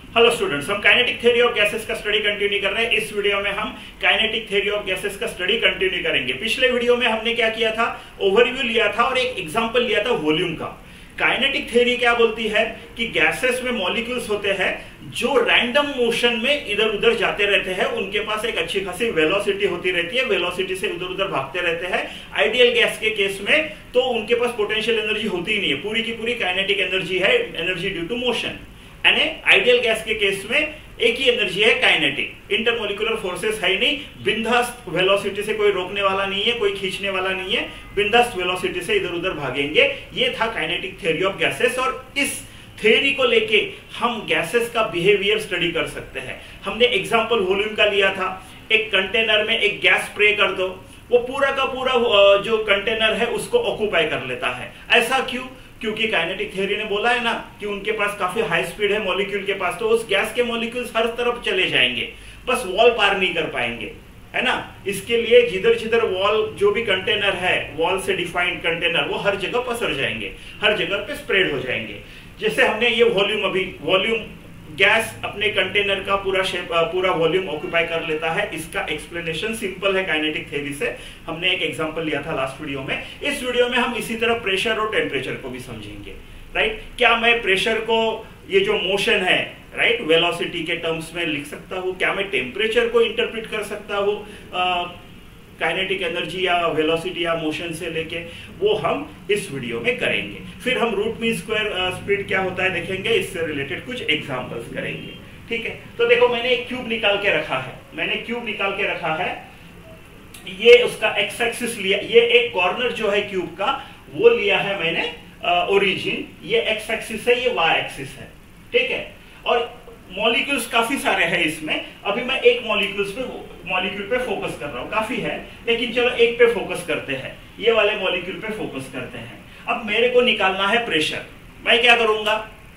Hello students, हम kinetic theory of gases का study continue कर रहे हैं। इस वीडियो में हम काइनेटिक थ्योरी ऑफ गैसेस का स्टडी कंटिन्यू करेंगे। पिछले वीडियो में हमने क्या किया था, ओवरव्यू लिया था और एक एग्जांपल लिया था वॉल्यूम का। काइनेटिक थ्योरी क्या बोलती है कि गैसेस में मॉलिक्यूल्स होते हैं जो रैंडम मोशन में इधर उधर जाते रहते हैं, उनके पास एक अच्छी खासी वेलोसिटी होती रहती है, वेलोसिटी से इधर उधर भागते रहते हैं। आइडियल गैस के केस में तो उनके पास पोटेंशियल एनर्जी होती ही नहीं है, पूरी की पूरी काइनेटिक एनर्जी है, एनर्जी ड्यू टू मोशन। यानी आइडियल गैस के केस में एक ही एनर्जी है, काइनेटिक। इंटरमोलिकुलर फोर्सेस है ही नहीं, बिंदास्त वेलोसिटी से कोई रोकने वाला नहीं है, कोई खींचने वाला नहीं है, बिंदास्त वेलोसिटी से इधर उधर भागेंगे। ये था काइनेटिक थ्योरी ऑफ गैसेस और इस थ्योरी को लेके हम गैसेस का बिहेवियर स्टडी कर सकते हैं। हमने एग्जांपल वॉल्यूम का लिया था। एक कंटेनर में एक गैस स्प्रे कर दो, वो पूरा का पूरा जो कंटेनर है उसको ऑक्यूपाई कर लेता है। ऐसा क्यों? क्योंकि काइनेटिक थ्योरी ने बोला है ना कि उनके पास काफी हाई स्पीड है मॉलिक्यूल के पास, तो उस गैस के मॉलिक्यूल्स हर तरफ चले जाएंगे, बस वॉल पार नहीं कर पाएंगे, है ना। इसके लिए जिधर जिधर वॉल, जो भी कंटेनर है, वॉल से डिफाइंड कंटेनर, वो हर जगह पसर जाएंगे, हर जगह पे स्प्रेड हो जाएंगे। जैसे हमने ये वॉल्यूम गैस अपने कंटेनर का पूरा वॉल्यूम ऑक्यूपाई कर लेता है। इसका एक्सप्लेनेशन सिंपल है काइनेटिक थ्योरी से। हमने एक एग्जांपल लिया था लास्ट वीडियो में। इस वीडियो में हम इसी तरह प्रेशर और टेम्परेचर को भी समझेंगे, राइट। क्या मैं प्रेशर को, ये जो मोशन है, राइट, वेलोसिटी के टर्म्स में लिख सकता हूं? क्या मैं टेम्परेचर को इंटरप्रेट कर सकता हूं काइनेटिक एनर्जी या वेलोसिटी या मोशन से लेके? वो हम इस वीडियो में करेंगे। फिर हम रूट मीन स्क्वायर स्पीड क्या होता है देखेंगे, इससे रिलेटेड कुछ एग्जांपल्स करेंगे, ठीक है। तो देखो, मैंने एक क्यूब निकाल के रखा है, ये उसका एक्स एक्सिस लिया, ये एक कॉर्नर जो है क्यूब का वो लिया है मैंने ओरिजिन, ये एक्स एक्सिस है, ये वाई एक्सिस है, ठीक है। और मॉलिक्यूल्स काफी सारे हैं इसमें। अभी मैं एक मॉलिक्यूल पे फोकस कर रहा हूं, काफी है लेकिन चलो एक पे फोकस करते हैं, ये वाले मॉलिक्यूल पे फोकस करते हैं। अब मेरे को निकालना है प्रेशर। मैं क्या करूंगा,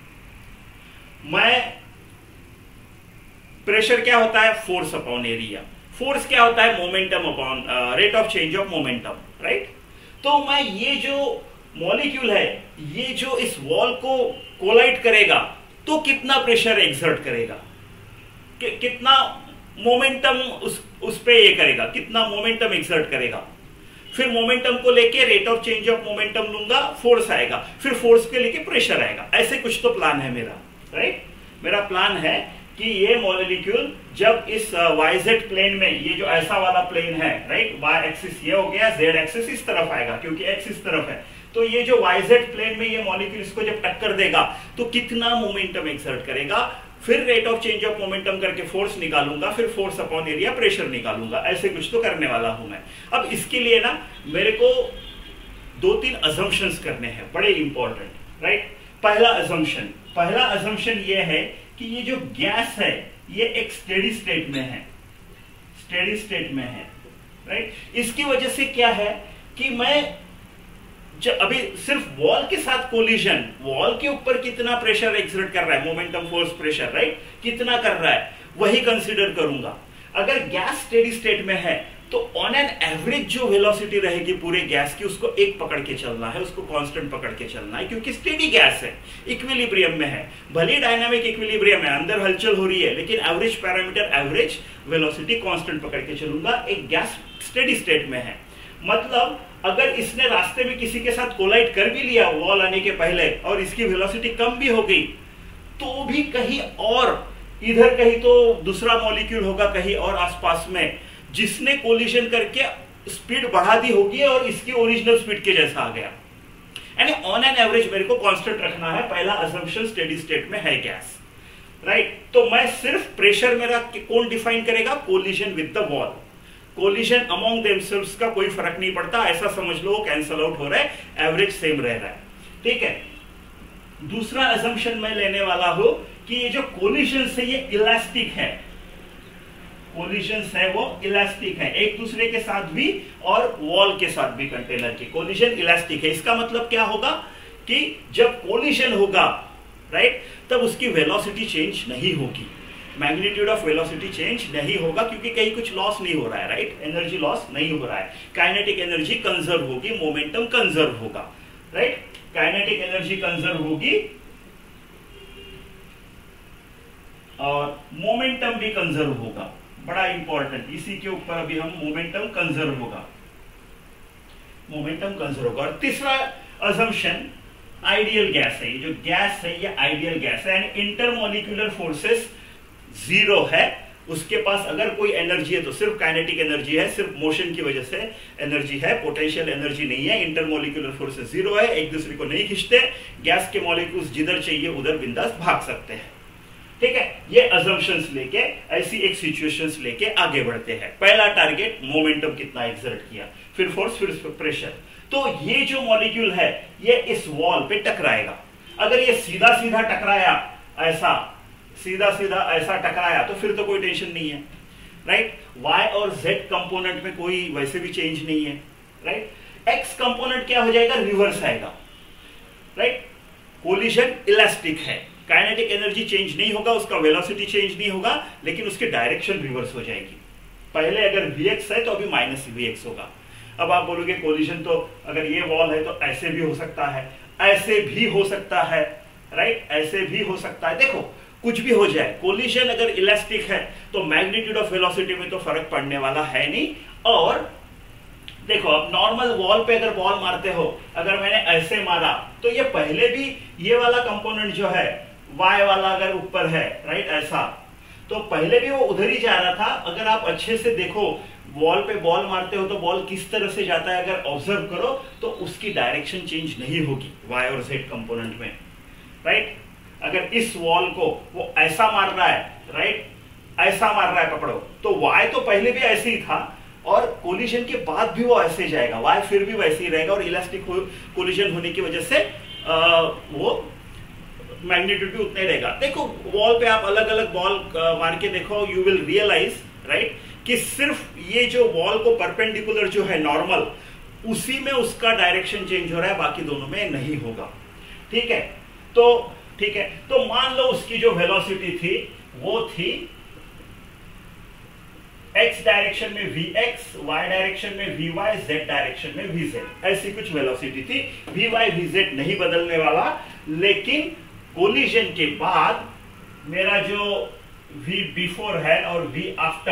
प्रेशर क्या होता है? Force upon area. फोर्स क्या होता है? Momentum upon rate of change of momentum, right. तो मैं ये जो मॉलिक्यूल है, ये जो इस वॉल को कोलाइड करेगा तो कितना प्रेशर एक्सर्ट करेगा, कितना मोमेंटम उस पे ये करेगा, कितना मोमेंटम एक्सर्ट करेगा। फिर मोमेंटम को लेके rate of change of momentum लूंगा, फोर्स आएगा, फिर फोर्स के लेके प्रेशर आएगा। ऐसे कुछ तो प्लान है मेरा, राइट। मेरा प्लान है कि ये मॉलिक्यूल जब इस वाईजेड प्लेन में, ये जो ऐसा वाला प्लेन है, राइट, वाई एक्सिस ये हो गया, जेड एक्सिस इस तरफ आएगा क्योंकि एक्स इस तरफ है, तो ये जो वाईजेड प्लेन में ये मॉलिक्यूल इसको जब टक्कर देगा तो कितना मोमेंटम एक्सर्ट करेगा, फिर rate of change of momentum करके फोर्स निकालूंगा, फिर फोर्स अपॉन एरिया प्रेशर निकालूंगा। ऐसे कुछ तो करने वाला हूं मैं। अब इसके लिए ना मेरे को 2-3 अजम्पशंस करने हैं, बड़े इंपॉर्टेंट, राइट। पहला अजम्पशन ये है कि ये जो गैस है ये एक स्टेडी स्टेट में है, राइट। इसकी वजह से क्या है कि मैं अभी सिर्फ वॉल के साथ कोलिजन, वॉल के ऊपर कितना प्रेशर एक्सर्ट कर रहा है, मोमेंटम फोर्स प्रेशर, राइट, कितना कर रहा है, वही कंसीडर करूंगा। अगर गैस स्टेडी स्टेट में है तो ऑन एन एवरेज जो वेलोसिटी रहेगी पूरे गैस की, उसको एक पकड़ के चलना है, उसको कांस्टेंट पकड़ के चलना है, क्योंकि स्टेडी गैस है, इक्विलिब्रियम में है। भले डायनामिक इक्विलिब्रियम है, अंदर हलचल हो रही है, लेकिन average parameter, average velocity constant पकड़ के चलूंगा। एक गैस स्टेडी स्टेट में है, मतलब अगर इसने रास्ते में किसी के साथ कोलाइड कर भी लिया वॉल आने के पहले और इसकी वेलोसिटी कम भी हो गई, तो भी कहीं और, इधर कहीं तो दूसरा मॉलिक्यूल होगा कहीं और आसपास में, जिसने कोलिजन करके स्पीड बढ़ा दी होगी और इसकी ओरिजिनल स्पीड के जैसा आ गया। यानी ऑन एन एवरेज मेरे को कांस्टेंट रखना है। पहला असम्पशन स्टेडी स्टेट में है गैस, राइट। तो मैं सिर्फ प्रेशर मेरा कौन डिफाइन करेगा? Collision with the wall. Collision among themselves का कोई फर्क नहीं पड़ता, ऐसा समझ लो, कैंसल आउट हो रहा है, एवरेज सेम रह रहा है, ठीक है। दूसरा असम्पशन मैं लेने वाला हूं कि ये जो कोलिजन है ये इलास्टिक है, कोलिजन है वो इलास्टिक है, एक दूसरे के साथ भी और वॉल के साथ भी। कंटेनर की कोलिजन इलास्टिक है। इसका मतलब क्या होगा कि जब कोलिजन होगा, राइट, तब उसकी वेलोसिटी चेंज नहीं होगी, मैग्नीट्यूड ऑफ वेलोसिटी चेंज नहीं होगा, क्योंकि कहीं कुछ लॉस नहीं हो रहा है, राइट, एनर्जी लॉस नहीं हो रहा है। काइनेटिक एनर्जी कंजर्व होगी, मोमेंटम कंजर्व होगा, राइट, काइनेटिक एनर्जी कंजर्व होगी, और मोमेंटम भी कंजर्व होगा, बड़ा इंपॉर्टेंट, इसी के ऊपर अभी हम मोमेंटम कंजर्व होगा, मोमेंटम कंजर्व होगा। और तीसरा अजम्पशन आइडियल गैस है, ये जो गैस है ये आइडियल गैस है एंड इंटरमोलिक्यूलर फोर्सेस जीरो है, उसके पास अगर कोई एनर्जी है तो सिर्फ काइनेटिक एनर्जी है, सिर्फ मोशन की वजह से एनर्जी है, पोटेंशियल एनर्जी नहीं है, इंटरमोलिक्यूलर फोर्सेस जीरो है, एक दूसरे को नहीं खींचते, गैस के मॉलिक्यूल्स जिधर चाहिए उधर बिंदास भाग सकते हैं। ठीक है, ये अजम्पशंस लेके ऐसी एक सिचुएशंस लेके आगे बढ़ते हैं। पहला टारगेट मोमेंटम कितना एक्सर्ट किया, फिर फोर्स, फिर प्रेशर। तो ये जो मॉलिक्यूल है ये इस वॉल पे टकराएगा, अगर ये सीधा सीधा टकराया, ऐसा सीधा सीधा ऐसा टकराया तो फिर तो कोई टेंशन नहीं है, राइट। y और z कंपोनेंट में कोई वैसे भी चेंज नहीं है, राइट। x कंपोनेंट क्या हो जाएगा, रिवर्स आएगा, राइट। कोलिजन इलास्टिक है, काइनेटिक एनर्जी चेंज नहीं होगा, उसका वेलोसिटी चेंज नहीं होगा, लेकिन उसकी डायरेक्शन रिवर्स हो जाएगी। पहले अगर vx है तो अभी माइनस vx होगा। अब आप बोलोगे कोलिजन तो अगर ये वॉल है तो ऐसे भी हो सकता है, ऐसे भी हो सकता है, राइट, ऐसे भी हो सकता है। देखो कुछ भी हो जाए, कोलिजन अगर इलास्टिक है तो मैग्नीट्यूड ऑफ वेलोसिटी में तो फर्क पड़ने वाला है नहीं। और देखो अब नॉर्मल वॉल पे अगर बॉल मारते हो, अगर मैंने ऐसे मारा तो ये पहले भी ये वाला कंपोनेंट जो है y वाला अगर ऊपर है, राइट, ऐसा, तो पहले भी वो उधर ही जा रहा था। अगर आप अच्छे से देखो वॉल पे बॉल मारते हो तो बॉल किस तरह से जाता है, अगर ऑब्जर्व करो तो उसकी डायरेक्शन चेंज नहीं होगी y और z कंपोनेंट में, राइट। अगर इस वॉल को वो ऐसा मार रहा है, राइट, ऐसा मार रहा है, पकड़ो, तो y तो पहले भी ऐसे ही था और कोलिजन के बाद भी वो ऐसे जाएगा, y फिर भी वैसे ही रहेगा और इलास्टिक कोलिजन होने की वजह से वो मैग्नीट्यूड भी उतना ही रहेगा। देखो वॉल पे आप अलग अलग बॉल मार के देखो, यू विल रियलाइज, राइट, कि सिर्फ ये जो वॉल को परपेंडिकुलर जो है नॉर्मल, उसी में उसका डायरेक्शन चेंज हो रहा है, बाकी दोनों में नहीं होगा। ठीक है, तो मान लो उसकी जो वेलोसिटी थी वो थी x डायरेक्शन में vx, y डायरेक्शन में vy, z डायरेक्शन में vz, ऐसी कुछ वेलोसिटी थी। vy vz नहीं बदलने वाला, लेकिन कोलिजन के बाद मेरा जो v बिफोर है और v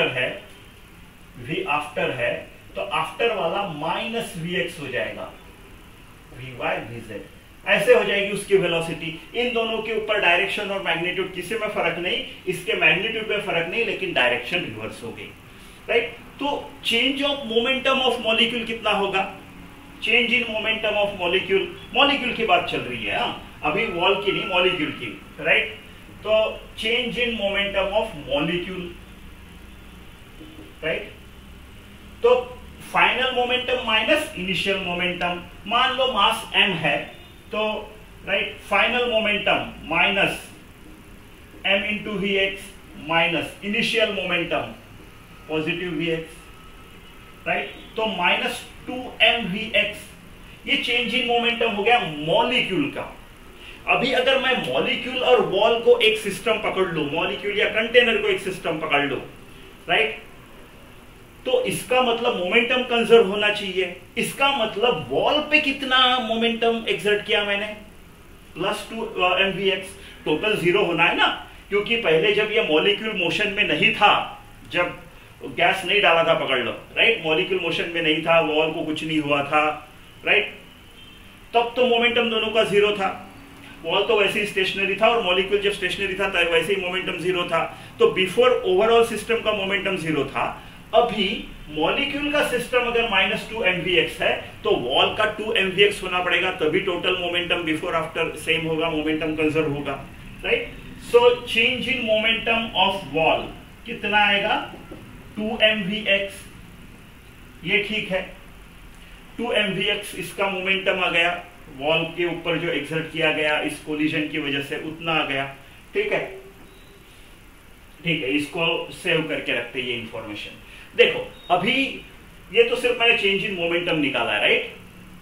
आफ्टर है, तो आफ्टर वाला माइनस vx हो जाएगा, vy vz ऐसे हो जाएगी उसकी वेलोसिटी। इन दोनों के ऊपर डायरेक्शन और मैग्नीट्यूड किसी में फर्क नहीं, इसके मैग्नीट्यूड में फर्क नहीं, लेकिन डायरेक्शन रिवर्स हो गई, राइट। तो change of momentum of molecule कितना होगा, change in momentum of molecule की बात चल रही है, अभी वॉल की नहीं, मॉलिक्यूल की, राइट। तो change in momentum of molecule, right. तो final momentum minus initial momentum, मान लो मास m है तो, right, final momentum minus m into vx minus initial momentum positive vx, right. तो माइनस 2m vx, ये change in momentum हो गया molecule का। अभी अगर मैं मॉलिक्यूल और वॉल को एक सिस्टम पकड़ लूं, मॉलिक्यूल या कंटेनर को एक सिस्टम पकड़ लूं, राइट, तो इसका मतलब मोमेंटम कंजर्व होना चाहिए। इसका मतलब वॉल पे कितना मोमेंटम एक्सर्ट किया मैंने, प्लस 2mvx, टोटल 0 होना है ना, क्योंकि पहले जब ये मॉलिक्यूल मोशन में नहीं था, जब गैस नहीं डाला था, पकड़ लो, राइट, मॉलिक्यूल मोशन में नहीं था, वॉल को कुछ नहीं हुआ था, राइट, तब तो मोमेंटम दोनों का 0 था। वॉल तो वैसे ही स्टेशनरी था और मॉलिक्यूल जब स्टेशनरी था तब वैसे ही मोमेंटम 0 था। तो बिफोर ओवरऑल सिस्टम का मोमेंटम 0 था। अभी मॉलिक्यूल का सिस्टम अगर माइनस 2mvx है तो वॉल का 2mvx होना पड़ेगा, तभी total momentum before after same होगा, मोमेंटम कंजर्व होगा, right. So change in momentum of wall कितना आएगा, 2mvx, ये ठीक है, 2mvx इसका मोमेंटम आ गया, वॉल के ऊपर जो एक्सर्ट किया गया इस कोलिजन की वजह से उतना आ गया। ठीक है, इसको सेव करके रखते ये इंफॉर्मेशन। देखो अभी ये तो सिर्फ मैंने चेंज इन मोमेंटम निकाला है, राइट,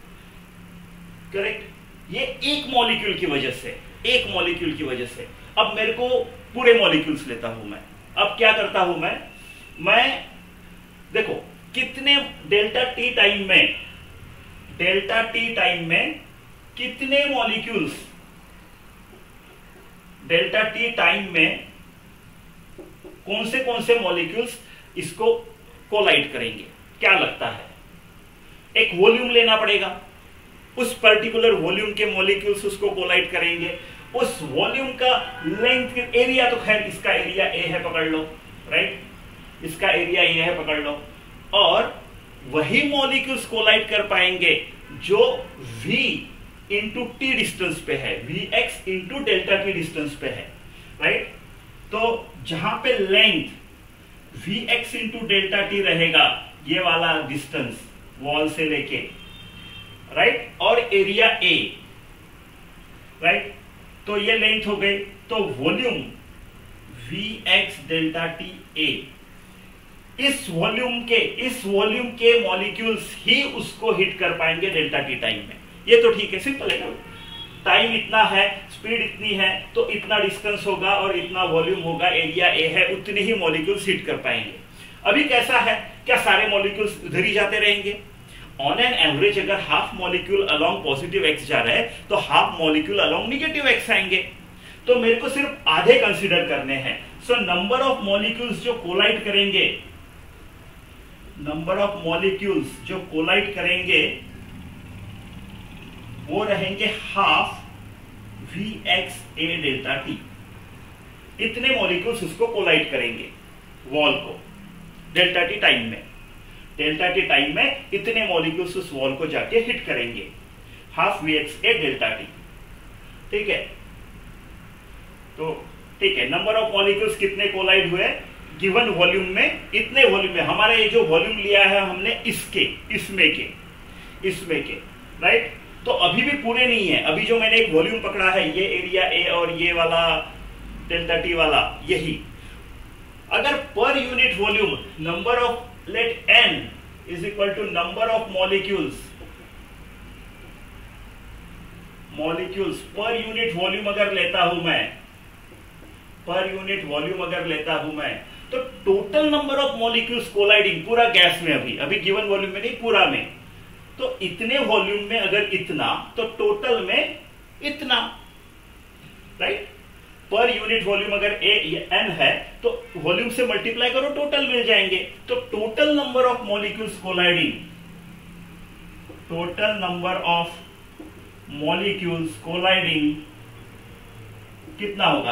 करेक्ट, ये एक मॉलिक्यूल की वजह से, अब मेरे को पूरे मॉलिक्यूल्स लेता हूं मैं। अब क्या करता हूं मैं देखो कितने डेल्टा टी टाइम में कितने मॉलिक्यूल्स डेल्टा टी टाइम में कौन से मॉलिक्यूल्स इसको कोलाइड करेंगे? क्या लगता है? एक वॉल्यूम लेना पड़ेगा, उस पर्टिकुलर वॉल्यूम के मॉलिक्यूल्स उसको कोलाइड करेंगे। उस वॉल्यूम का लेंथ, एरिया तो खैर इसका एरिया ए है, पकड़ लो, राइट, इसका एरिया ए है, पकड़ लो। और वही मॉलिक्यूल्स कोलाइड कर पाएंगे जो v इंटू टी डिस्टेंस पे है, vx into delta T distance पे है, राइट। तो जहां पे length vx into delta T रहेगा, ये वाला डिस्टेंस वॉल से लेके, राइट, और एरिया a, राइट, तो ये लेंथ हो गई। तो volume vx delta T a, इस वॉल्यूम के मॉलिक्यूल्स ही उसको हिट कर पाएंगे डेल्टा टी टाइम में। ये तो ठीक है, सिंपल है ना। टाइम इतना है, स्पीड इतनी है, तो इतना डिस्टेंस होगा और इतना वॉल्यूम होगा, एरिया ए है, उतने ही मॉलिक्यूल्स हिट कर पाएंगे। अभी कैसा है, क्या सारे मॉलिक्यूल्स उधर ही जाते रहेंगे? ऑन एन एवरेज अगर half molecule along positive X जा रहा है तो half molecule along negative X आएंगे। तो मेरे को सिर्फ आधे कंसीडर करने हैं। सो नंबर ऑफ मॉलिक्यूल्स जो कोलाइड करेंगे, नंबर ऑफ मॉलिक्यूल्स जो कोलाइड करेंगे वो रहेंगे half Vx a delta T. इतने मॉलिक्यूल्स उसको कोलाइड करेंगे वॉल को डेल्टा टी टाइम में। डेल्टा टी टाइम में इतने मॉलिक्यूल्स उस वॉल को जाके हिट करेंगे, half Vx a delta T. ठीक है, तो ठीक है, नंबर ऑफ मॉलिक्यूल्स कितने कोलाइड हुए गिवन वॉल्यूम में, इतने वॉल्यूम में। हमारा ये जो वॉल्यूम लिया है हमने इसमें के, राइट। तो अभी भी पूरे नहीं है, अभी जो मैंने एक वॉल्यूम पकड़ा है, ये एरिया ए और ये वाला डेल्टा टी वाला, यही। अगर पर unit volume number of let n is equal to number of molecules पर यूनिट वॉल्यूम अगर लेता हूं मैं, तो total number of molecules colliding पूरा गैस में, अभी गिवन वॉल्यूम में नहीं, पूरा में, तो इतने वॉल्यूम में अगर इतना, तो टोटल में इतना, राइट। पर यूनिट वॉल्यूम अगर n है तो वॉल्यूम से मल्टीप्लाई करो, टोटल मिल जाएंगे। तो total number of molecules colliding, कितना होगा?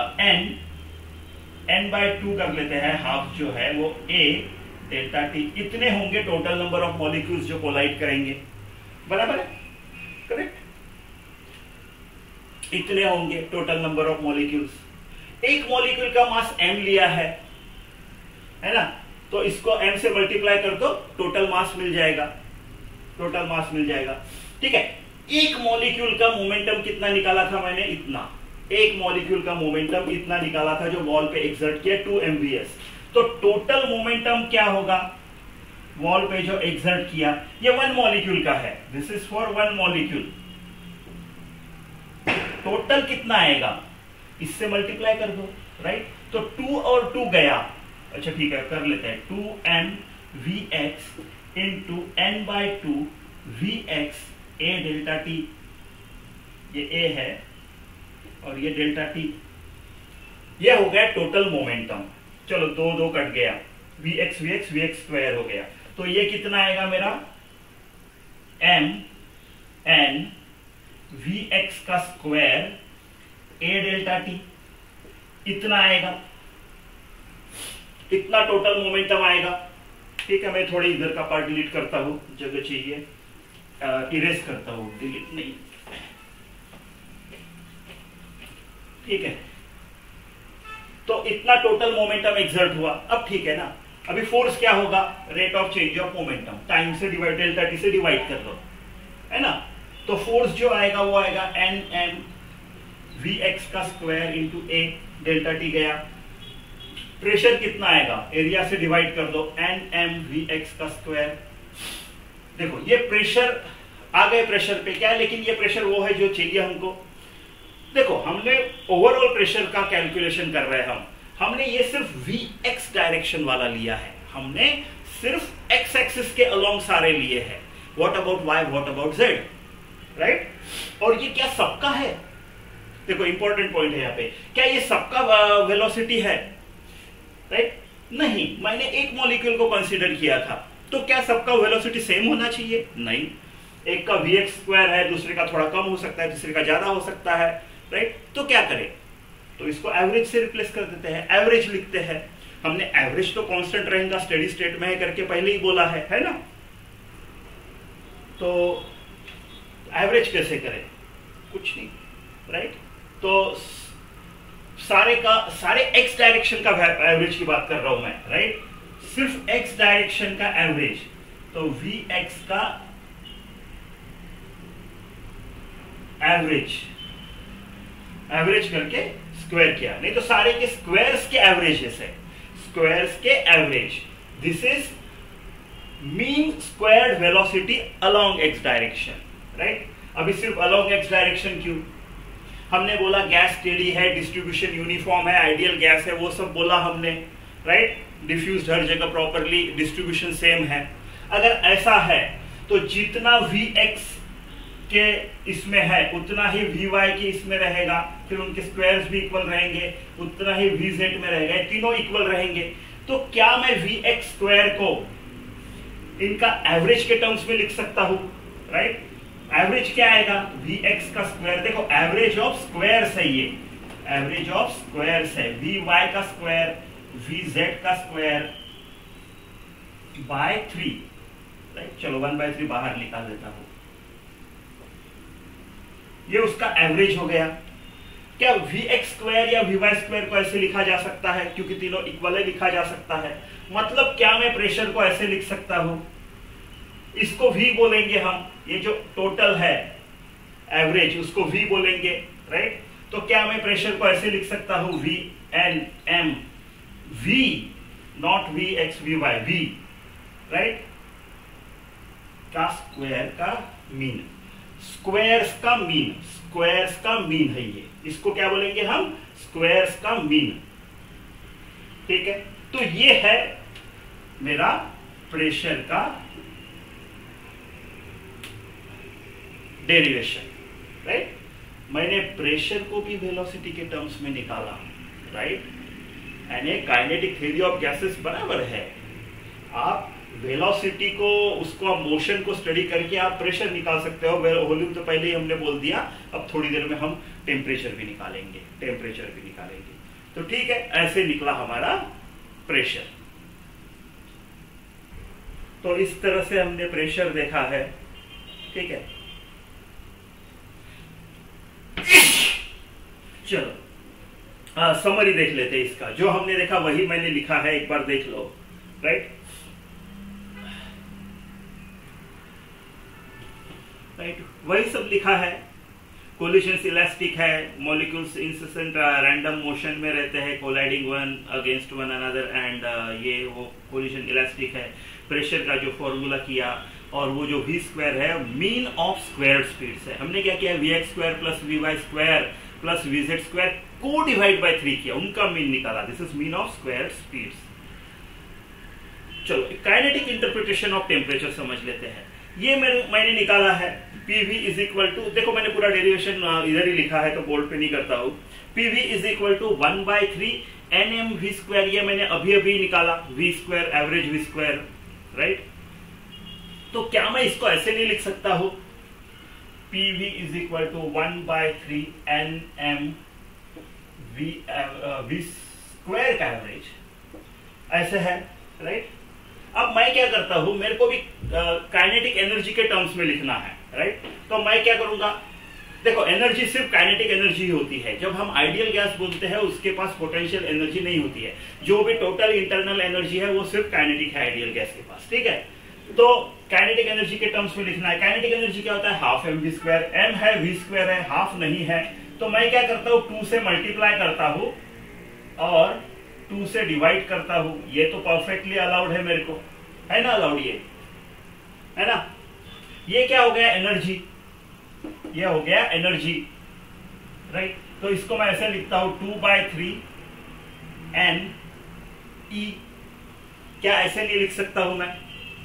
n बाय 2 कर लेते हैं, हाफ जो है वो a डेल्टा टी। इतने होंगे टोटल नंबर ऑफ मॉलिक्यूल्स जो कोलाइड करेंगे, बराबर है, करेक्ट। इतने होंगे टोटल नंबर ऑफ मॉलिक्यूल्स। एक मॉलिक्यूल का मास m लिया है ना, तो इसको m से मल्टीप्लाई कर दो, टोटल मास मिल जाएगा, ठीक है। एक मॉलिक्यूल का मोमेंटम कितना निकाला था मैंने? इतना। एक मॉलिक्यूल का मोमेंटम इतना निकाला था जो वॉल पे एक्सर्ट किया, 2 mvs। तो टोटल मोमेंटम क्या होगा वॉल पे जो एक्सर्ट किया? ये 1 मॉलिक्यूल का है, this is for 1 molecule. Total कितना आएगा? इससे मल्टीप्लाई कर दो, राइट। तो 2 और 2 गया, अच्छा ठीक है, कर लेते हैं। 2mvx into n by 2 vx a delta T, ये a है और ये डेल्टा टी, ये हो गया टोटल मोमेंटम। चलो 2 कट गया, vx स्क्वायर हो गया। तो ये कितना आएगा मेरा? m n vx का स्क्वायर a डेल्टा टी, इतना आएगा, इतना टोटल मोमेंटम आएगा। ठीक है, मैं थोड़ी इधर का पार्ट डिलीट करता हूं, जगह चाहिए, इरेज करता हूं, डिलीट नहीं, ठीक है। तो इतना टोटल मोमेंटम एक्सर्ट हुआ। अब ठीक है ना, अभी फोर्स क्या होगा? Rate of change of momentum, time से डिवाइड, डेल्टा टी से डिवाइड कर दो, है ना। तो फोर्स जो आएगा वो आएगा nm vx का square into a delta T गया। प्रेशर कितना आएगा? एरिया से डिवाइड कर दो, nm vx का स्क्वायर। देखो ये प्रेशर आ गए, प्रेशर पे क्या है, लेकिन ये प्रेशर वो है जो चाहिए हमको। देखो हमने ओवरऑल प्रेशर का कैलकुलेशन कर रहे हैं हमने ये सिर्फ vx डायरेक्शन वाला लिया है, हमने सिर्फ x एक्सिस के अलोंग सारे लिए हैं। What about y, what about z, right. और ये क्या सबका है? देखो इंपॉर्टेंट पॉइंट है यहाँ पे, क्या ये सबका वेलोसिटी है, राइट। नहीं, मैंने एक मॉलिक्यूल को कंसीडर किया था, तो क्या सबका वेलोसिटी सेम होना चाहिए? नहीं, एक का vx स्क्वायर है, दूसरे का थोड़ा कम हो सकता है, तीसरे का ज्यादा हो सकता है, राइट? तो क्या करें? तो इसको एवरेज से रिप्लेस कर देते हैं, एवरेज लिखते हैं। हमने एवरेज तो कांस्टेंट रहेगा स्टेडी स्टेट में है करके पहले ही बोला है ना? तो एवरेज कैसे करें? कुछ नहीं, राइट? तो सारे एक्स डायरेक्शन का एवरेज की बात कर रहा हूं मैं, राइट? सिर्फ एक्स डायरेक्शन का एवरेज, तो Vx का एवरेज करके स्क्वायर किया, नहीं तो सारे के स्क्वायर्स के एवरेजेस है, स्क्वायर्स के average. This is mean squared velocity along X direction, right? अभी सिर्फ अलोंग एक्स डायरेक्शन क्यों? हमने बोला गैस स्टेडी है, डिस्ट्रीब्यूशन यूनिफॉर्म है, आइडियल गैस है, वो सब बोला हमने, राइट? डिफ्यूज्ड हर जगह प्रॉपर्ली, डिस्ट्रीब्यूशन सेम है। अगर ऐसा है तो जितना Vx के इसमें है उतना ही Vy के इसमें रहेगा, फिर उनके स्क्वायर्स भी इक्वल रहेंगे, उतना ही Vz में रहेगा, तीनों इक्वल रहेंगे। तो क्या मैं Vx स्क्वायर को इनका एवरेज के टर्म्स में लिख सकता हूं, राइट? एवरेज क्या आएगा? Vx का स्क्वायर, देखो एवरेज ऑफ स्क्वायर्स है, ये एवरेज ऑफ स्क्वायर्स है, Vy का स्क्वायर, Vz का स्क्वायर बाय 3, राइट? चलो 1/3 बाहर निकाल देता हूं, ये उसका एवरेज हो गया। क्या Vx स्क्वायर या Vy स्क्वायर को ऐसे लिखा जा सकता है? क्योंकि तीनों इक्वल है, लिखा जा सकता है। मतलब क्या मैं प्रेशर को ऐसे लिख सकता हूं? इसको V बोलेंगे हम, ये जो टोटल है एवरेज उसको V बोलेंगे, राइट? तो क्या मैं प्रेशर को ऐसे लिख सकता हूं? VNM V, not Vx Vy, V, right? का स्क्वायर का मीन, स्क्वायर्स का मीन, स्क्वायर्स का मीन है ये, इसको क्या बोलेंगे हम? स्क्वायर्स का मीन, ठीक है? तो ये है मेरा प्रेशर का डेरिवेशन, राइट? मैंने प्रेशर को भी वेलोसिटी के टर्म्स में निकाला, राइट? यानी काइनेटिक थ्योरी ऑफ गैसेस बराबर है। आप वेलोसिटी को, उसको आप मोशन को स्टडी करके आप प्रेशर निकाल सकते हो। वॉल्यूम तो पहले ही हमने बोल दिया, अब थोड़ी देर में हम टेम्परेचर भी निकालेंगे, तो ठीक है, ऐसे निकला हमारा प्रेशर। तो इस तरह से हमने प्रेशर देखा है, ठीक है? चलो समरी देख लेते हैं इसका, जो हमने देखा वही मैंने लिखा है, एक बार देख लो, राइट? वही सब लिखा है। कोलिशंस इलास्टिक है, मॉलिक्यूल्स इंसेंट रैंडम मोशन में रहते हैं, colliding one against one another, and ये वो कोलिशन इलास्टिक है। प्रेशर का जो फॉर्मूला किया, और वो जो V स्क्वायर है मीन ऑफ स्क्वायर स्पीड्स है। हमने क्या किया? Vx square plus Vy square plus Vz square को डिवाइड बाय 3 किया, उनका मीन निकाला। This is mean of square speeds. चलो काइनेटिक इंटरप्रिटेशन ऑफ टेम्परेचर समझ लेते हैं। ये मैंने निकाला है PV इज इक्वल टू, देखो मैंने पूरा डेरिवेशन इधर ही लिखा है तो बोल्ड पे नहीं करता हूं। PV is equal to 1/3 NM V square, ये मैंने अभी निकाला, V square average V square, right? तो क्या मैं इसको ऐसे नहीं लिख सकता हूं? PV is equal to 1/3 NM V square का एवरेज, ऐसे है, राइट? अब मैं क्या करता हूं, मेरे को भी काइनेटिक एनर्जी के टर्म्स में लिखना है, राइट? तो मैं क्या करूंगा, देखो एनर्जी सिर्फ काइनेटिक एनर्जी होती है। जब हम आइडियल गैस बोलते हैं उसके पास पोटेंशियल एनर्जी नहीं होती है। जो भी टोटल इंटरनल एनर्जी है वो सिर्फ काइनेटिक है आइडियल गैस के पास, ठीक है? तो काइनेटिक एनर्जी के टर्म्स में लिखना है। काइनेटिक एनर्जी क्या होता है? हाफ mv स्क्वायर, m है, v स्क्वायर है, हाफ नहीं है। तो मैं क्या करता हूं, 2 से मल्टीप्लाई करता हूं और 2 से डिवाइड करता हूं। ये तो परफेक्टली अलाउड है मेरे को, है ना? अलाउड, ये है ना? ये क्या हो गया? एनर्जी, ये हो गया एनर्जी, राइट? तो इसको मैं ऐसे लिखता हूं 2/3 n e। क्या ऐसे नहीं लिख सकता हूं मैं?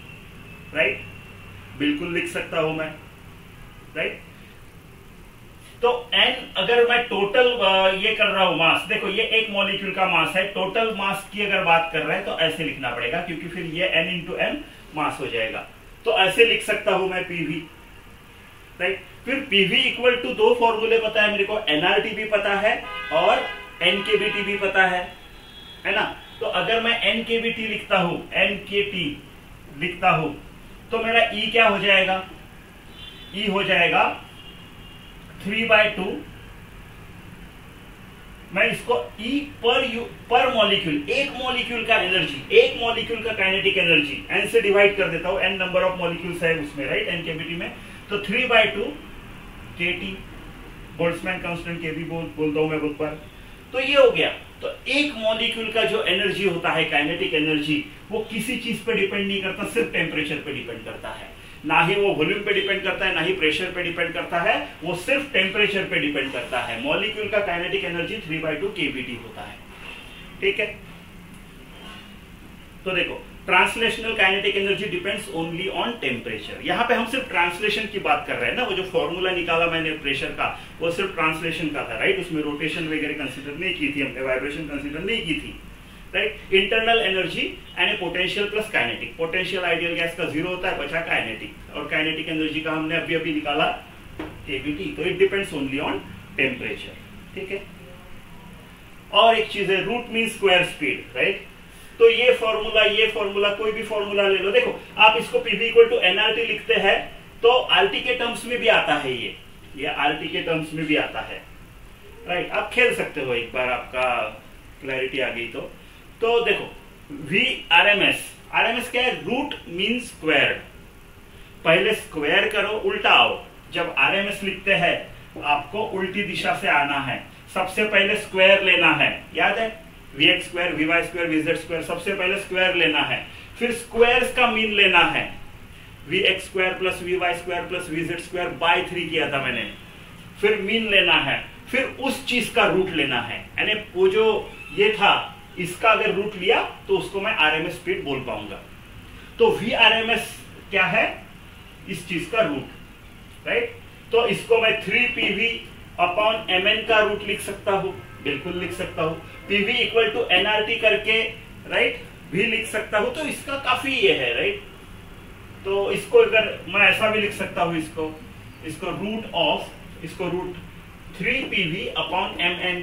राइट? बिल्कुल लिख सकता हूं मैं, राइट? तो n अगर मैं टोटल ये कर रहा हूं मास, देखो ये एक मॉलिक्यूल का मास है, टोटल मास की अगर बात कर रहे हैं तो ऐसे लिखना पड़ेगा, क्योंकि फिर ये n इंटू m मास हो जाएगा। तो ऐसे लिख सकता हूं मैं पीवी, राइट। फिर पीवी इक्वल टू दो फॉर्मूले पता है मेरे को, एनआरटी भी पता है और एनकेबीटी भी पता है ना। तो अगर मैं एनकेबीटी लिखता हूं, एनकेटी लिखता हूं, तो मेरा ई क्या हो जाएगा, ई हो जाएगा 3/2। मैं इसको E पर मॉलिक्यूल, एक मॉलिक्यूल का एनर्जी, एक मॉलिक्यूल का काइनेटिक एनर्जी n से डिवाइड कर देता हूं, n नंबर ऑफ मॉलिक्यूल्स है उसमें, राइट, एनकेबीटी में। तो 3/2 kT, बोल्ट्जमैन कांस्टेंट के भी बोलता हूं मैं बहुत बार। तो ये हो गया। तो एक मॉलिक्यूल का जो एनर्जी होता है, काइनेटिक एनर्जी, वो किसी चीज पे डिपेंड नहीं करता, सिर्फ टेम्परेचर पे डिपेंड करता है। ना ही वो वॉल्यूम पे डिपेंड करता है, ना ही प्रेशर पे डिपेंड करता है, वो सिर्फ टेम्परेचर पे डिपेंड करता है। मॉलिक्यूल का काइनेटिक एनर्जी 3/2 kBT होता है, ठीक है। तो देखो, translational kinetic energy depends only on temperature. यहां पे हम सिर्फ ट्रांसलेशन की बात कर रहे हैं ना, वो जो फॉर्मूला निकाला मैंने प्रेशर का, वो सिर्फ ट्रांसलेशन का था, राइट। उसमें रोटेशन वगैरह कंसिडर नहीं की थी हमने, वाइब्रेशन कंसिडर नहीं की थी, राइट। Internal energy and potential plus kinetic. Potential ideal gas का 0 होता है, बचा काइनेटिक, और काइनेटिक एनर्जी का हमने अभी निकाला केबीटी। तो it depends only on temperature, ठीक है। और एक चीज है, root mean square speed, right. तो ये फॉर्मूला कोई भी फॉर्मूला ले लो, देखो आप इसको पीवी इक्वल टू एनआरटी लिखते हैं तो आरटी के टर्म्स में भी आता है, ये आरटी के टर्म्स में भी आता है, राइट। आप खेल सकते हो, एक बार आपका क्लैरिटी आ गई तो देखो वी आरएमएस क्या है, रूट मीन स्क्वायर। पहले स्क्वायर करो, उल्टा आओ। जब आरएमएस लिखते हैं आपको उल्टी दिशा से आना है, सबसे पहले स्क्वायर लेना है, याद है, Vx square, Vy square, Vz square, सबसे पहले स्क्वायर लेना है, फिर स्क्वायर्स का मीन लेना है। Vx square plus Vy square plus Vz square by 3 किया था मैंने, फिर मीन लेना है, फिर उस चीज का रूट लेना है, यानी वो जो ये था इसका अगर रूट लिया तो उसको मैं आरएमएस स्पीड बोल पाऊंगा। तो वी आरएमएस क्या है, इस चीज का रूट, राइट। तो इसको मैं 3PV/mn का रूट लिख सकता हूं, बिल्कुल लिख सकता हूं। पीवी इक्वल टू एनआरटी करके, राइट, भी लिख सकता हूं। तो इसका काफी ये है, राइट। तो इसको अगर मैं ऐसा भी लिख सकता हूं, इसको रूट 3PV/mn,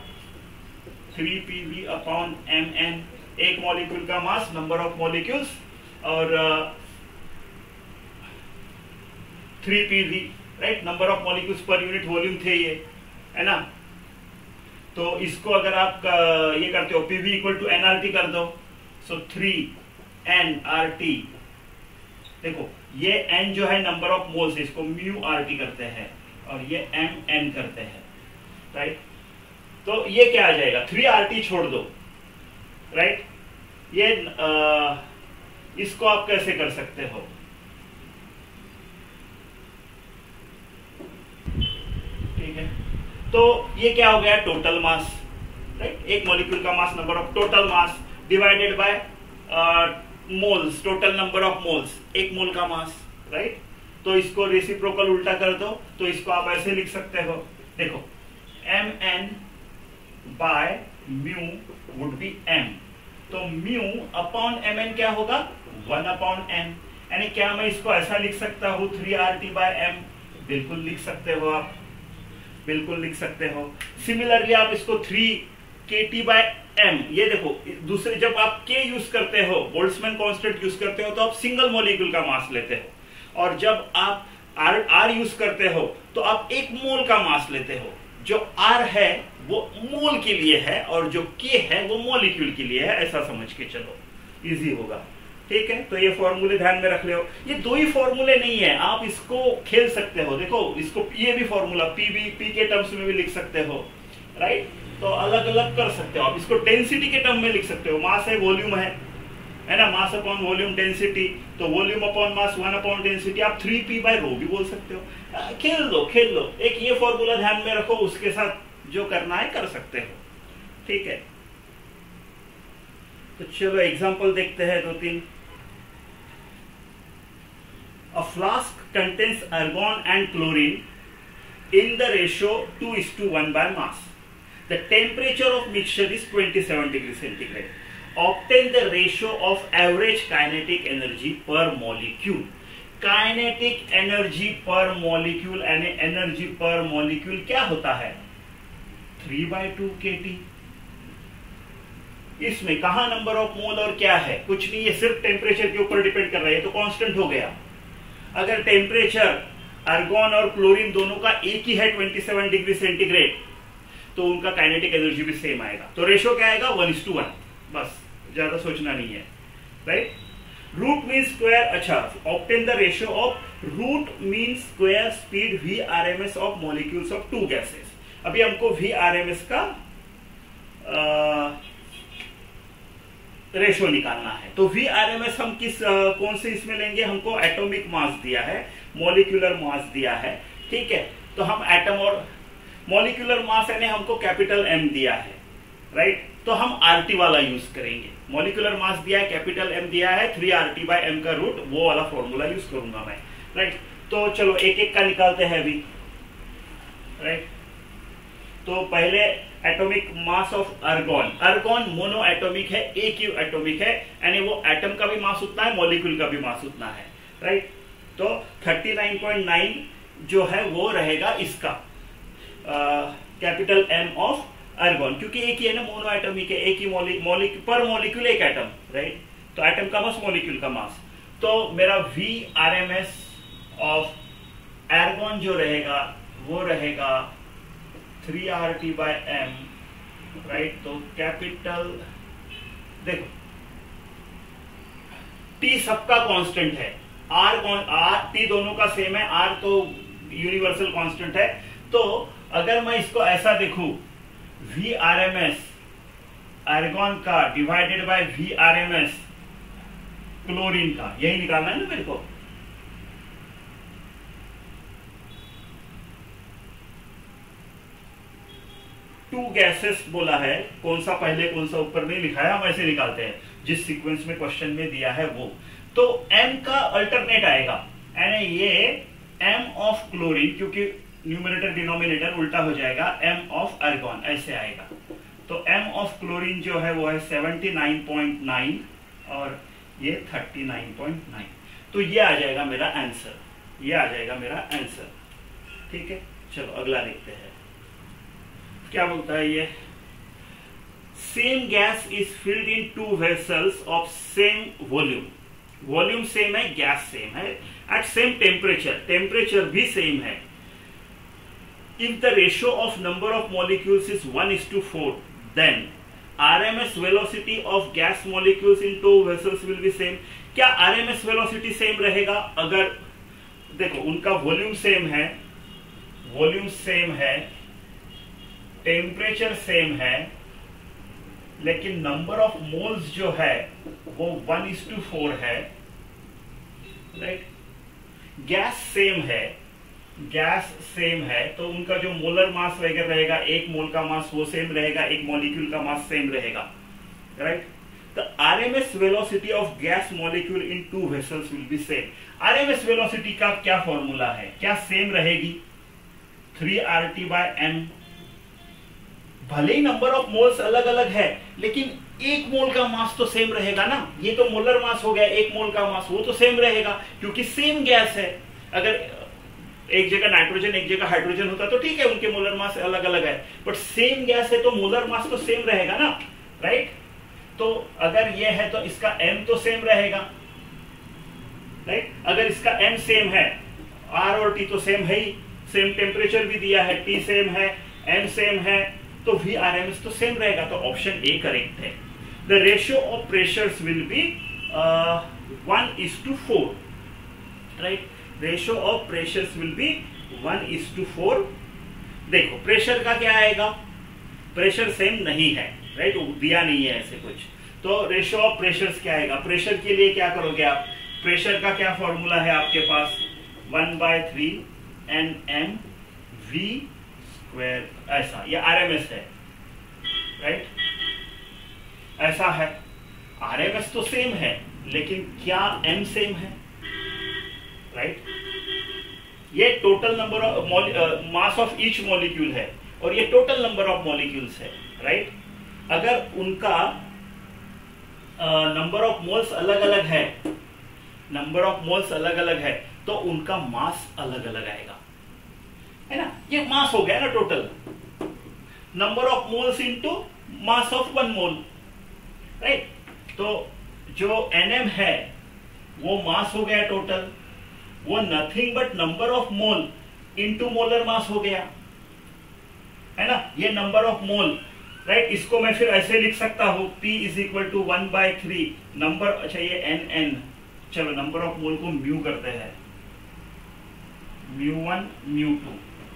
3PV/mn, एक मॉलिक्यूल का मास, नंबर ऑफ मॉलिक्यूल्स, और 3PV, right, number of molecules पर यूनिट वॉल्यूम थे ये, है ना। तो इसको अगर आप ये करते हो, पीवी इक्वल टू एनआरटी कर दो, सो 3nRT। देखो ये n जो है नंबर ऑफ मोल्स, इसको म्यू आरटी करते हैं, और ये mn करते हैं, राइट। तो ये क्या आ जाएगा, 3RT छोड़ दो, राइट। ये इसको आप कैसे कर सकते हो, ठीक है। तो ये क्या हो गया, टोटल मास, राइट। एक मॉलिक्यूल का mass, number of total mass divided by moles, total number of moles, एक मोल का मास, राइट। तो इसको रेसिप्रोकल उल्टा कर दो, तो इसको आप ऐसे लिख सकते हो, देखो mn by mu would be m। तो म्यू अपॉन mn क्या होगा, 1/m। यानी क्या मैं इसको ऐसा लिख सकता हूं, 3RT/m, बिल्कुल लिख सकते हो आप, बिल्कुल लिख सकते हो। सिमिलरली आप इसको 3kT/m, ये देखो दूसरे, जब आप k यूज करते हो, बोल्ट्जमैन कांस्टेंट यूज करते हो, तो आप सिंगल मॉलिक्यूल का मास लेते हो, और जब आप r यूज करते हो तो आप एक मोल का मास लेते हो। जो r है वो मोल के लिए है, और जो k है वो मॉलिक्यूल के लिए है, ऐसा समझ के चलो, इजी होगा, ठीक है। तो ये फॉर्मूले ध्यान में रख ले। ये दो ही फॉर्मूले नहीं है, आप इसको खेल सकते हो, देखो इसको ये भी फॉर्मूला पी के टर्म्स में भी लिख सकते हो, राइट। तो अलग अलग कर सकते हो आप, इसको डेंसिटी के टर्म में लिख सकते हो, मास है वॉल्यूम है ना, मास अपॉन वॉल्यूम डेंसिटी, तो वॉल्यूम अपॉन मास 1/डेंसिटी, आप 3p/ρ भी बोल सकते हो। खेल लो, एक ये फॉर्मूला ध्यान में रखो, उसके साथ जो करना है कर सकते हो, ठीक है। तो चलो एग्जांपल देखते हैं 2-3। A flask contains argon and chlorine in the ratio 2:1 by mass. The temperature of mixture is 27 degrees centigrade. Obtain the ratio of average kinetic energy per molecule. Kinetic energy per molecule यानी energy per molecule क्या होता है? 3/2 kT. इसमें कहा number of मोल और क्या है? कुछ नहीं, ये सिर्फ टेम्परेचर के ऊपर डिपेंड कर रहा है, तो कांस्टेंट हो गया. अगर टेम्परेचर आर्गन और क्लोरीन दोनों का एक ही है 27 डिग्री सेंटीग्रेड, तो उनका काइनेटिक एनर्जी भी सेम आएगा. तो रेशो क्या आएगा? 1:1. बस, ज्यादा सोचना नहीं है, राइट. Root mean square. अच्छा, obtain the ratio of root mean square speed VRMS of molecules of two gases. अभी हमको VRMS का रेशो निकालना है. तो VRMS हम कौन से इसमें लेंगे? हमको एटॉमिक मास दिया है, मॉलिक्यूलर मास दिया है, ठीक है. तो हम एटम और मॉलिक्यूलर मास यानी हमको कैपिटल M दिया है, राइट. तो हम RT वाला यूज करेंगे. मॉलिक्यूलर मास दिया है, कैपिटल M दिया है, 3RT/m का रूट, वो वाला फॉर्मूला यूज करूंगा मैं, राइट. तो चलो एक एक का निकालते हैं अभी, राइट. तो पहले atomic mass of argon. Argon monoatomic है, एक ही एटॉमिक है, यानी वो एटम का भी मास उतना है, मॉलिक्यूल का भी मास उतना है, राइट. तो 39.9 जो है वो रहेगा इसका कैपिटल M ऑफ आर्गन, क्योंकि एक ही है ना, मोनो एटॉमिक है, एक ही पर मॉलिक्यूल एक एटम, राइट. तो एटम का मास, मॉलिक्यूल का मास. तो मेरा VRMS ऑफ आर्गन जो रहेगा वो रहेगा 3RT/m, राइट. तो कैपिटल, देखो T सबका कांस्टेंट है, T दोनों का सेम है, R तो यूनिवर्सल कांस्टेंट है. तो अगर मैं इसको ऐसा देखूं, VRMS आर्गन का डिवाइडेड बाय VRMS क्लोरीन का, यही निकालना है ना मेरे को. टू गैसेस बोला है, कौन सा पहले कौन सा ऊपर नहीं लिखा है, हम ऐसे निकालते हैं जिस सीक्वेंस में क्वेश्चन में दिया है वो. तो M का अल्टरनेट आएगा, यानी ये M ऑफ क्लोरीन, क्योंकि न्यूमरेटर डिनोमिनेटर उल्टा हो जाएगा, M ऑफ आर्गन ऐसे आएगा. तो M ऑफ क्लोरीन जो है वो है 79.9 और ये 39.9. तो ये आ जाएगा मेरा आंसर, ये आ जाएगा मेरा आंसर, ठीक है. चलो अगला देखते हैं क्या बोलता है ये. Same gas is filled in two vessels of same volume. Volume same है, गैस सेम है, एट सेम टेम्परेचर, टेम्परेचर भी सेम है. If the ratio of number of molecules is 1:4, then RMS velocity of gas molecules in two vessels will be same. क्या RMS velocity same रहेगा? अगर देखो उनका volume same है, volume same है, temperature same है, लेकिन नंबर ऑफ मोल्स जो है वो 1:4 है, राइट. गैस सेम है, गैस सेम है, तो उनका जो मोलर मास वगैरह रहेगा, एक मोल का मास वो सेम रहेगा, एक मॉलिक्यूल का मास सेम रहेगा, right. The RMS velocity of gas molecule in two vessels will be same. RMS velocity का क्या फॉर्मूला है? क्या सेम रहेगी? 3RT/m. भले ही नंबर ऑफ मोल्स अलग अलग है, लेकिन एक मोल का मास तो सेम रहेगा ना. ये तो मोलर मास हो गया, एक मोल का मास वो तो सेम रहेगा, क्योंकि सेम गैस है. अगर एक जगह नाइट्रोजन एक जगह हाइड्रोजन होता तो ठीक है, उनके मोलर मास अलग अलग है, बट सेम गैस है तो मोलर मास तो सेम रहेगा ना, राइट. तो अगर ये है तो इसका M तो सेम रहेगा, राइट. अगर इसका M सेम है, R और T तो सेम है ही, सेम टेम्परेचर भी दिया है, T सेम है, M सेम है, तो VRMS तो सेम रहेगा. तो ऑप्शन ए करेक्ट है. The ratio of pressures will be 1:4, right. Ratio of pressures will be 1:4. देखो प्रेशर का क्या आएगा? प्रेशर सेम नहीं है, राइट, दिया नहीं है ऐसे कुछ. तो रेशियो ऑफ प्रेशर्स क्या आएगा? प्रेशर के लिए क्या करोगे आप? प्रेशर का क्या फॉर्मूला है आपके पास? 1/3 NmV². ऐसा, ये RMS है, राइट. ऐसा है, RMS तो सेम है, लेकिन क्या M सेम है, राइट. ये total number of mass of each molecule है और ये टोटल नंबर ऑफ मॉलिक्यूल्स है, राइट। अगर उनका नंबर ऑफ मोल्स अलग अलग है, नंबर ऑफ मोल्स अलग अलग है, तो उनका मास अलग अलग आएगा, है ना। ये मास हो गया ना total, number of moles into mass of 1 mole, right. तो जो Nm है वो मास हो गया टोटल, वो nothing but number of mole into molar mass हो गया, है ना। ये नंबर ऑफ मोल, राइट। इसको मैं फिर ऐसे लिख सकता हूं, P is equal to 1/3 number, अच्छा ये Nn, चलो नंबर ऑफ मोल को म्यू करते हैं, μ1 μ2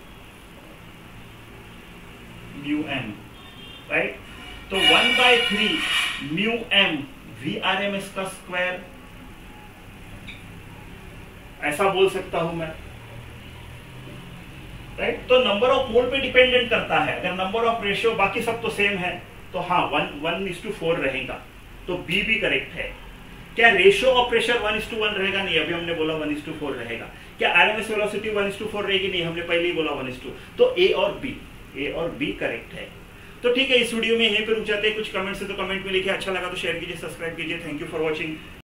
μm, राइट। तो 1/3 μm Vrms का स्क्वायर, ऐसा बोल सकता हूं मैं, राइट। तो नंबर ऑफ मोल पे डिपेंडेंट करता है। अगर नंबर ऑफ रेशियो बाकी सब तो सेम है तो हाँ 1:4 रहेगा, तो बी भी करेक्ट है। क्या रेशियो ऑफ प्रेशर 1:1 रहेगा? नहीं, अभी हमने बोला 1:4 रहेगा। क्या आरएमएस वेलोसिटी 1:4 रहेगी? नहीं, हमने पहले ही बोला 1:2। तो ए और बी करेक्ट है। तो ठीक है, इस वीडियो में यहीं पे रुक जाते हैं। कुछ कमेंट्स है तो कमेंट में लिखिए, अच्छा लगा तो शेयर कीजिए, सब्सक्राइब कीजिए। Thank you for watching.